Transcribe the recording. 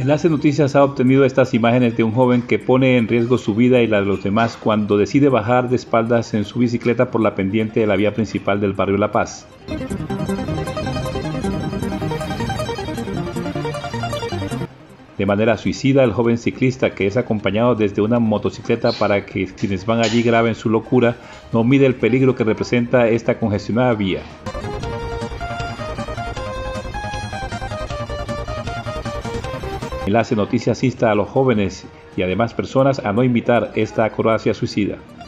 Enlace Noticias ha obtenido estas imágenes de un joven que pone en riesgo su vida y la de los demás cuando decide bajar de espaldas en su bicicleta por la pendiente de la vía principal del barrio La Paz. De manera suicida, el joven ciclista, que es acompañado desde una motocicleta para que quienes van allí graben su locura, no mide el peligro que representa esta congestionada vía. Enlace Noticias insta a los jóvenes y a demás personas a no imitar esta acrobacia suicida.